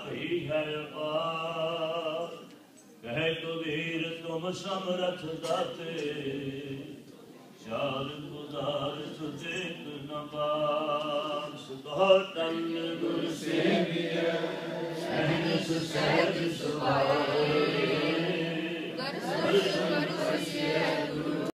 ਭਈ ਹੈ ਅਪਾਰ। ਕਹਿ ਕਬੀਰ ਤੁਮ ਸਮਰਥ ਦਾਤੇ, ਚਾਰ ਪਦਾਰਥ ਦੇਖ ਨ ਪਾਸ। ਤਨ ਗੁਰ ਸੇਵੀਐ ਸਹਿਜ ਸਹਿਜ ਸੁਭਾਏ, ਦਰਸ਼ਨ ਕਰ ਵਸਿਐ